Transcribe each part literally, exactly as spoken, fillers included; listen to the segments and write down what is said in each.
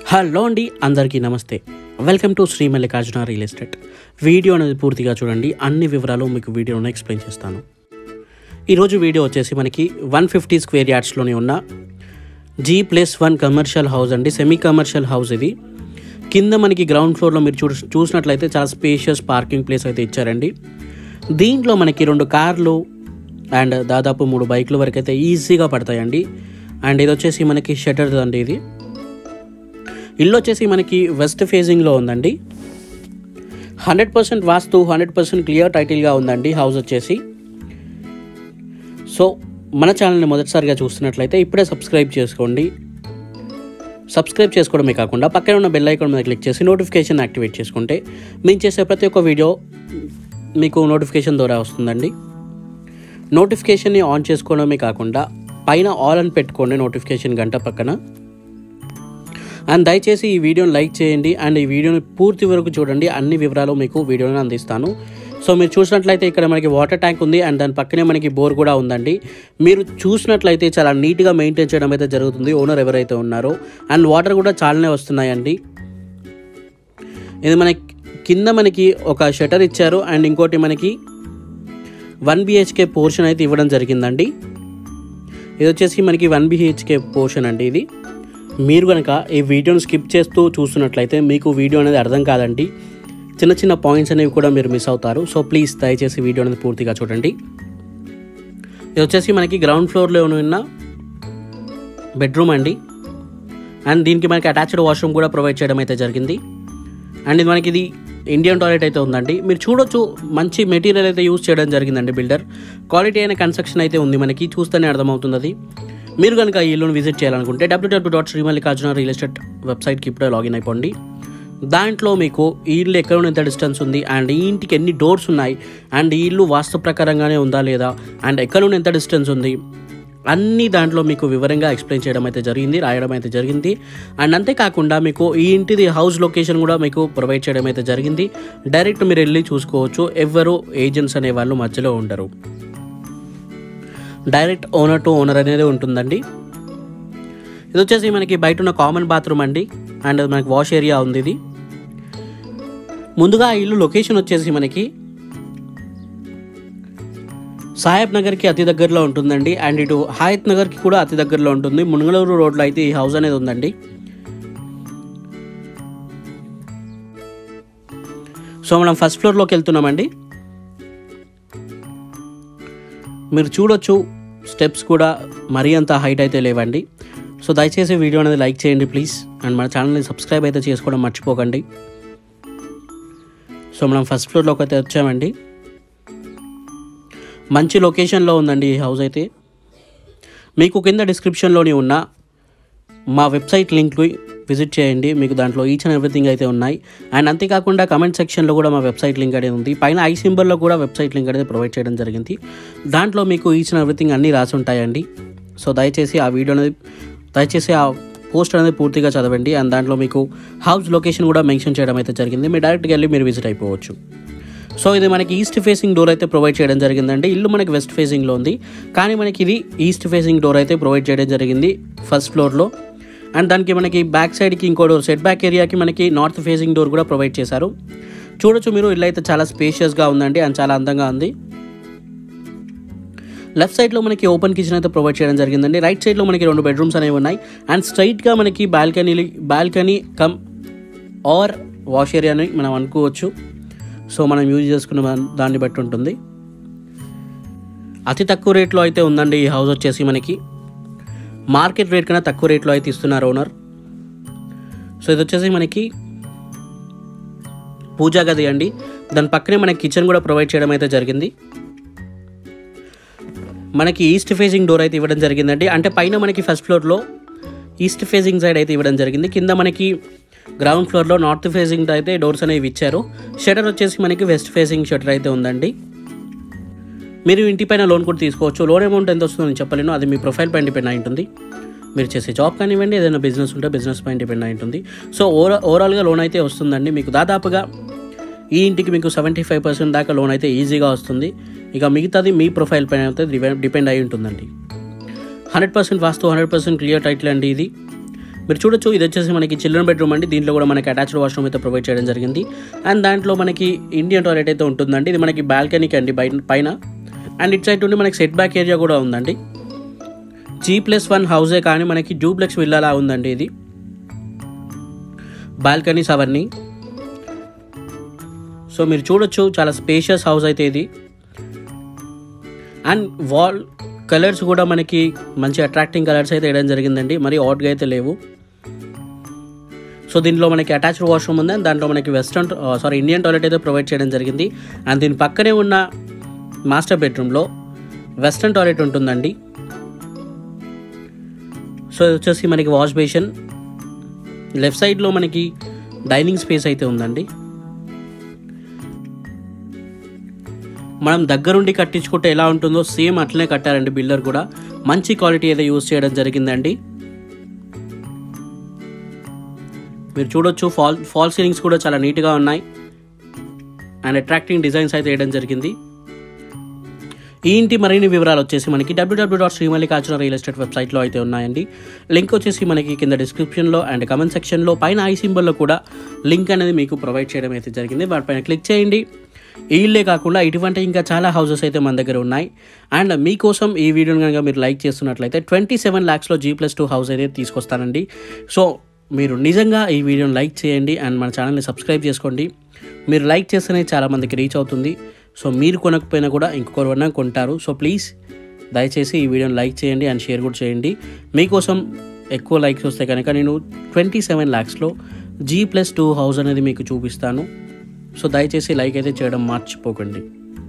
Hello అండి, అందరికీ నమస్తే. Welcome to Sri Mallikarjuna real estate. Video అనేది పూర్తిగా చూడండి, అన్ని వివరాలు మీకు వీడియోలో ఎక్స్ప్లెయిన్ చేస్తాను. ఈరోజు వీడియో వచ్చేసి మనకి వన్ ఫిఫ్టీ స్క్వేర్ యార్డ్స్లోనే ఉన్న G plus one commercial house అండి, సెమీ కమర్షియల్ హౌస్. ఇది కింద మనకి గ్రౌండ్ ఫ్లోర్లో మీరు చూ చూసినట్లయితే చాలా స్పేషియస్ పార్కింగ్ ప్లేస్ అయితే ఇచ్చారండి. దీంట్లో మనకి రెండు కార్లు అండ్ దాదాపు మూడు బైకుల వరకు అయితే ఈజీగా పడతాయండి. అండ్ ఇది వచ్చేసి మనకి షటర్ అండి. ఇది ఇల్లు వచ్చేసి మనకి వెస్ట్ ఫేజింగ్లో ఉందండి. Hundred percent vastu, hundred percent clear టైటిల్గా ఉందండి హౌస్ వచ్చేసి. సో మన ఛానల్ని మొదటిసారిగా చూస్తున్నట్లయితే ఇప్పుడే సబ్స్క్రైబ్ చేసుకోండి. సబ్స్క్రైబ్ చేసుకోవడమే కాకుండా పక్కన ఉన్న బెల్ ఐకాన్ మీద క్లిక్ చేసి నోటిఫికేషన్ యాక్టివేట్ చేసుకుంటే మేము చేసే ప్రతి ఒక్క వీడియో మీకు నోటిఫికేషన్ ద్వారా వస్తుందండి. నోటిఫికేషన్ని ఆన్ చేసుకోవడమే కాకుండా పైన ఆల్ అని పెట్టుకోండి నోటిఫికేషన్ గంట పక్కన. అండ్ దయచేసి ఈ వీడియోని లైక్ చేయండి అండ్ ఈ వీడియోని పూర్తి వరకు చూడండి, అన్ని వివరాలు మీకు వీడియోని అందిస్తాను. సో మీరు చూసినట్లయితే ఇక్కడ మనకి వాటర్ ట్యాంక్ ఉంది అండ్ దాని పక్కనే మనకి బోర్ కూడా ఉందండి. మీరు చూసినట్లయితే చాలా నీట్గా మెయింటైన్ చేయడం అయితే జరుగుతుంది ఓనర్ ఎవరైతే ఉన్నారో. అండ్ వాటర్ కూడా చాలానే వస్తున్నాయండి. ఇది మనకి కింద మనకి ఒక షటర్ ఇచ్చారు అండ్ ఇంకోటి మనకి వన్ బిహెచ్కే పోర్షన్ అయితే ఇవ్వడం జరిగిందండి. ఇది వచ్చేసి మనకి వన్ బిహెచ్కే పోర్షన్ అండి. ఇది మీరు కనుక ఈ వీడియోని స్కిప్ చేస్తూ చూస్తున్నట్లయితే మీకు వీడియో అనేది అర్థం కాదండి. చిన్న చిన్న పాయింట్స్ అనేవి కూడా మీరు మిస్ అవుతారు. సో ప్లీజ్ దయచేసి వీడియో అనేది పూర్తిగా చూడండి. ఇది వచ్చేసి మనకి గ్రౌండ్ ఫ్లోర్లో ఉన్న బెడ్రూమ్ అండి. అండ్ దీనికి మనకి అటాచ్డ్ వాష్రూమ్ కూడా ప్రొవైడ్ చేయడం అయితే జరిగింది. అండ్ ఇది మనకి ఇది ఇండియన్ టాయిలెట్ అయితే ఉందండి. మీరు చూడొచ్చు, మంచి మెటీరియల్ అయితే యూజ్ చేయడం జరిగిందండి. బిల్డర్ క్వాలిటీ అయిన కన్స్ట్రక్షన్ అయితే ఉంది, మనకి చూస్తేనే అర్థమవుతుంది. అది మీరు కనుక ఈ ఇల్లును విజిట్ చేయాలనుకుంటే W W dot Sri Mallikarjuna real estate వెబ్సైట్కి ఇప్పుడే లాగిన్ అయిపోండి. దాంట్లో మీకు ఈ ఇల్లు ఎక్కడ ఉన్న ఎంత డిస్టెన్స్ ఉంది అండ్ ఈ ఇంటికి ఎన్ని డోర్స్ ఉన్నాయి అండ్ ఈ ఇల్లు వాస్తు ప్రకారంగానే ఉందా లేదా అండ్ ఎక్కడ ఉన్న ఎంత డిస్టెన్స్ ఉంది అన్నీ దాంట్లో మీకు వివరంగా ఎక్స్ప్లెయిన్ చేయడం అయితే జరిగింది, రాయడం అయితే జరిగింది. అండ్ అంతేకాకుండా మీకు ఈ ఇంటిది హౌస్ లొకేషన్ కూడా మీకు ప్రొవైడ్ చేయడం అయితే జరిగింది. డైరెక్ట్ మీరు వెళ్ళి చూసుకోవచ్చు, ఎవరు ఏజెంట్స్ అనే వాళ్ళు మధ్యలో ఉండరు. డైరెక్ట్ ఓనర్ టు ఓనర్ అనేది ఉంటుందండి. ఇది వచ్చేసి మనకి బయట ఉన్న కామన్ బాత్రూమ్ అండి అండ్ మనకి వాష్ ఏరియా ఉంది. ఇది ముందుగా ఇల్లు లొకేషన్ వచ్చేసి మనకి సాహెబ్ నగర్కి అతి దగ్గరలో ఉంటుందండి. అండ్ ఇటు హయత్ నగర్కి కూడా అతి దగ్గరలో ఉంటుంది. మునుగలూరు రోడ్లో అయితే ఈ హౌస్ అనేది ఉందండి. సో మనం ఫస్ట్ ఫ్లోర్లోకి వెళ్తున్నామండి. మీరు చూడొచ్చు, స్టెప్స్ కూడా మరీ అంత హైట్ అయితే లేవండి. సో దయచేసి వీడియో అనేది లైక్ చేయండి ప్లీజ్. అండ్ మన ఛానల్ని సబ్స్క్రైబ్ అయితే చేసుకోవడం మర్చిపోకండి. సో మనం ఫస్ట్ ఫ్లోర్లోకి అయితే వచ్చామండి. మంచి లొకేషన్లో ఉందండి ఈ హౌస్ అయితే. మీకు కింద డిస్క్రిప్షన్లోని ఉన్న మా వెబ్సైట్ లింక్లు విజిట్ చేయండి, మీకు దాంట్లో ఈచ్ అండ్ ఎవ్రీథింగ్ అయితే ఉన్నాయి. అండ్ అంతేకాకుండా కమెంట్ సెక్షన్లో కూడా మా వెబ్సైట్ లింక్ అనేది ఉంది. పైన ఐ సింబల్లో కూడా వెబ్సైట్ లింక్ అనేది ప్రొవైడ్ చేయడం జరిగింది. దాంట్లో మీకు ఈచ్ అండ్ ఎవ్రీథింగ్ అన్నీ రాసి ఉంటాయండి. సో దయచేసి ఆ వీడియో అనేది దయచేసి ఆ పోస్ట్ అనేది పూర్తిగా చదవండి. అండ్ దాంట్లో మీకు హౌస్ లొకేషన్ కూడా మెన్షన్ చేయడం అయితే జరిగింది. మీరు డైరెక్ట్గా వెళ్ళి మీరు విజిట్ అయిపోవచ్చు. సో ఇది మనకి ఈస్ట్ ఫేసింగ్ డోర్ అయితే ప్రొవైడ్ చేయడం జరిగిందండి. ఇల్లు మనకి వెస్ట్ ఫేసింగ్లో ఉంది, కానీ మనకి ఇది ఈస్ట్ ఫేసింగ్ డోర్ అయితే ప్రొవైడ్ చేయడం జరిగింది ఫస్ట్ ఫ్లోర్లో. అండ్ దానికి మనకి బ్యాక్ సైడ్కి ఇంకో డోర్, సెట్ బ్యాక్ ఏరియాకి మనకి నార్త్ ఫేసింగ్ డోర్ కూడా ప్రొవైడ్ చేశారు. చూడొచ్చు మీరు, ఇల్లు అయితే చాలా స్పేషియస్గా ఉందండి అండ్ చాలా అందంగా ఉంది. లెఫ్ట్ సైడ్లో మనకి ఓపెన్ కిచెన్ అయితే ప్రొవైడ్ చేయడం జరిగిందండి. రైట్ సైడ్లో మనకి రెండు బెడ్రూమ్స్ అనేవి ఉన్నాయి. అండ్ స్ట్రైట్గా మనకి balcony balcony cum or wash ఏరియాని మనం అనుకోవచ్చు. సో మనం యూజ్ చేసుకున్న దాన్ని బట్టి ఉంటుంది. అతి తక్కువ రేట్లో అయితే ఉందండి ఈ హౌస్ వచ్చేసి. మనకి మార్కెట్ రేట్ కన్నా తక్కువ రేట్లో అయితే ఇస్తున్నారు ఓనర్. సో ఇది వచ్చేసి మనకి పూజా గది అండి. దాని పక్కనే మనకి కిచెన్ కూడా ప్రొవైడ్ చేయడం అయితే జరిగింది. మనకి ఈస్ట్ ఫేసింగ్ డోర్ అయితే ఇవ్వడం జరిగిందండి. అంటే పైన మనకి ఫస్ట్ ఫ్లోర్లో ఈస్ట్ ఫేసింగ్ సైడ్ అయితే ఇవ్వడం జరిగింది. కింద మనకి గ్రౌండ్ ఫ్లోర్లో నార్త్ ఫేసింగ్ అయితే డోర్స్ అనేవి ఇచ్చారు. షటర్ వచ్చేసి మనకి వెస్ట్ ఫేసింగ్ షటర్ అయితే ఉందండి. మీరు ఇంటిపైన లోన్ కూడా తీసుకోవచ్చు. లోన్ అమౌంట్ ఎంత వస్తుందో నేను చెప్పలేను, అది మీ ప్రొఫైల్ పైన డిపెండ్ అయి ఉంటుంది. మీరు చేసే జాబ్ కానివ్వండి, ఏదైనా బిజినెస్ ఉంటే బిజినెస్ పైన డిపెండ్ అయి ఉంటుంది. సో ఓవరా ఓవరాల్గా లోన్ అయితే వస్తుందండి మీకు. దాదాపుగా ఈ ఇంటికి మీకు సెవెంటీ ఫైవ్ పర్సెంట్ దాకా లోన్ అయితే ఈజీగా వస్తుంది. ఇక మిగతాది మీ ప్రొఫైల్ పైన అయితే డిపెండ్ అయి ఉంటుందండి. Hundred percent vastu, hundred percent clear title అండి ఇది. మీరు చూడొచ్చు ఇది వచ్చేసి మనకి చిల్డ్రన్ బెడ్రూమ్ అండి. దీంట్లో కూడా మనకి అటాచ్డ్ వాష్రూమ్ అయితే ప్రొవైడ్ చేయడం జరిగింది. అండ్ దాంట్లో మనకి ఇండియన్ టాయిలెట్ అయితే ఉంటుందండి. ఇది మనకి బాల్కనీకి అండి పైన. అండ్ ఇట్ సైడ్ నుండి మనకి సెట్ బ్యాక్ ఏరియా కూడా ఉందండి. జీ ప్లస్ వన్ హౌసే కానీ మనకి డూప్లెక్స్ విల్లాలా ఉందండి. ఇది బాల్కనీస్ అవన్నీ. సో మీరు చూడొచ్చు చాలా స్పేషియస్ హౌస్ అయితే ఇది. అండ్ వాల్ కలర్స్ కూడా మనకి మంచి అట్రాక్టింగ్ కలర్స్ అయితే వేయడం జరిగిందండి. మరి ఆట్గా అయితే లేవు. సో దీంట్లో మనకి అటాచ్డ్ వాష్రూమ్ ఉంది. అండ్ దాంట్లో మనకి వెస్ట్రన్ సారీ ఇండియన్ టాయిలెట్ అయితే ప్రొవైడ్ చేయడం జరిగింది. అండ్ దీని పక్కనే ఉన్న మాస్టర్ బెడ్రూమ్లో వెస్ట్రన్ టాయిలెట్ ఉంటుందండి. సో ఇది వచ్చేసి మనకి వాష్ బేసిన్. లెఫ్ట్ సైడ్లో మనకి డైనింగ్ స్పేస్ అయితే ఉందండి. మనం దగ్గరుండి కట్టించుకుంటే ఎలా ఉంటుందో సేమ్ అట్లనే కట్టారండి బిల్డర్ కూడా. మంచి క్వాలిటీ అయితే యూజ్ చేయడం జరిగిందండి. మీరు చూడొచ్చు ఫాల్ ఫాల్ సీలింగ్స్ కూడా చాలా నీట్గా ఉన్నాయి. అండ్ అట్రాక్టింగ్ డిజైన్స్ అయితే వేయడం జరిగింది. ఈ ఇంటి మరిన్ని వివరాలు వచ్చేసి మనకి W W dot Srimallikarjuna real estate వెబ్సైట్లో అయితే ఉన్నాయండి. లింక్ వచ్చేసి మనకి కింద డిస్క్రిప్షన్లో అండ్ కమెంట్ సెక్షన్లో పైన ఐ సింబల్లో కూడా లింక్ అనేది మీకు ప్రొవైడ్ చేయడం అయితే జరిగింది. వాటిపైన క్లిక్ చేయండి. ఈ ఇల్లే కాకుండా ఇటువంటి ఇంకా చాలా హౌసెస్ అయితే మన దగ్గర ఉన్నాయి. అండ్ మీకోసం ఈ వీడియోని కనుక మీరు లైక్ చేస్తున్నట్లయితే ట్వంటీ సెవెన్ ల్యాక్స్లో జీ ప్లస్ టూ హౌస్ అయితే తీసుకొస్తానండి. సో మీరు నిజంగా ఈ వీడియోని లైక్ చేయండి అండ్ మన ఛానల్ని సబ్స్క్రైబ్ చేసుకోండి. మీరు లైక్ చేస్తేనే చాలామందికి రీచ్ అవుతుంది. సో మీరు కొనకపోయినా కూడా ఇంకొకరు కొంటారు. సో ప్లీజ్ దయచేసి ఈ వీడియోని లైక్ చేయండి అండ్ షేర్ కూడా చేయండి. మీకోసం ఎక్కువ లైక్స్ వస్తే కనుక నేను ట్వంటీ సెవెన్ ల్యాక్స్లో జీ ప్లస్ టూ హౌస్ అనేది మీకు చూపిస్తాను. సో దయచేసి లైక్ అయితే చేయడం మర్చిపోకండి.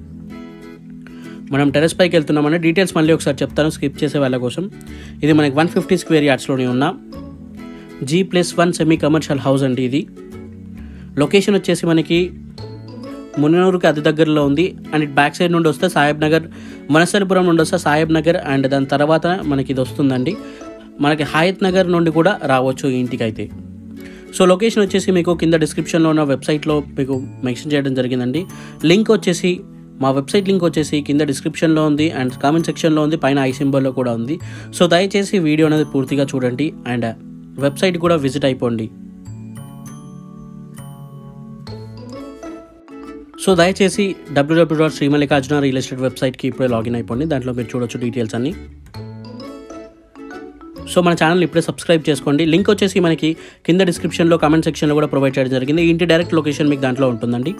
మనం టెరెస్ పైకి వెళ్తున్నామని డీటెయిల్స్ మళ్ళీ ఒకసారి చెప్తాను స్కిప్ చేసే వాళ్ళ కోసం. ఇది మనకి వన్ ఫిఫ్టీ స్క్వేర్ యార్డ్స్లోనే ఉన్న G plus one semi commercial house అండి. ఇది లొకేషన్ వచ్చేసి మనకి మున్నూరుకి అతి దగ్గరలో ఉంది. అండ్ ఇటు బ్యాక్ సైడ్ నుండి వస్తే సాహెబ్ నగర్, మనసరిపురం నుండి వస్తే సాహెబ్ నగర్ అండ్ దాని తర్వాత మనకి ఇది వస్తుందండి. మనకి హయత్ నగర్ నుండి కూడా రావచ్చు ఈ ఇంటికి అయితే. సో లొకేషన్ వచ్చేసి మీకు కింద డిస్క్రిప్షన్లో ఉన్న వెబ్సైట్లో మీకు మెన్షన్ చేయడం జరిగిందండి. లింక్ వచ్చేసి మా వెబ్సైట్ లింక్ వచ్చేసి కింద డిస్క్రిప్షన్లో ఉంది అండ్ కామెంట్ సెక్షన్లో ఉంది, పైన ఐ సింబల్లో కూడా ఉంది. సో దయచేసి వీడియో అనేది పూర్తిగా చూడండి అండ్ వెబ్సైట్ కూడా విజిట్ అయిపోండి. సో దయచేసి W W dot Srimallikarjuna real estate వెబ్సైట్కి ఇప్పుడే లాగిన్ అయిపోండి. దాంట్లో మీరు చూడొచ్చు డీటెయిల్స్ అన్నీ. సో మన ఛానల్ ఇప్పుడే సబ్స్క్రైబ్ చేసుకోండి. లింక్ వచ్చేసి మనకి కింద డిస్క్రిప్షన్లో కామెంట్ సెక్షన్లో కూడా ప్రొవైడ్ చేయడం జరిగింది. ఇంటి డైరెక్ట్ లొకేషన్ మీకు దాంట్లో ఉంటుందండి.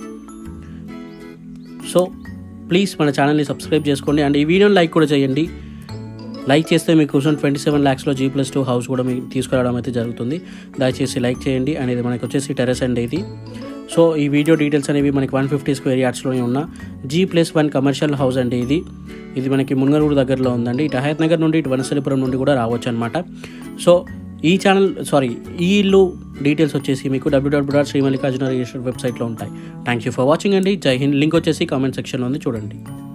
సో ప్లీజ్ మన ఛానల్ని సబ్స్క్రైబ్ చేసుకోండి అండ్ ఈ వీడియోని లైక్ కూడా చేయండి. లైక్ చేస్తే మీకోసం ట్వంటీ సెవెన్ ల్యాక్స్లో జీ ప్లస్ టూ హౌస్ కూడా మీకు తీసుకురావడం అయితే జరుగుతుంది. దయచేసి లైక్ చేయండి. అండ్ ఇది మనకి వచ్చేసి టెరెస్ అండి ఇది. సో ఈ వీడియో డీటెయిల్స్ అనేవి మనకి వన్ ఫిఫ్టీ స్క్వేర్ యార్డ్స్లోనే ఉన్న G plus one commercial house అండి ఇది. ఇది మనకి మున్గనూరు దగ్గరలో ఉందండి. ఇటు హయత్ నగర్ నుండి ఇటు వనసలిపురం నుండి కూడా రావచ్చు అనమాట. సో ఈ ఛానల్ సారీ ఈ ఇల్లు డీటెయిల్స్ వచ్చేసి మీకు W W dot Srimallikarjuna real estate వెబ్సైట్లో ఉంటాయి. థ్యాంక్ యూ ఫర్ వాచింగ్ అండి. జై హింద్. లింక్ వచ్చేసి కామెంట్ సెక్షన్లో ఉంది, చూడండి.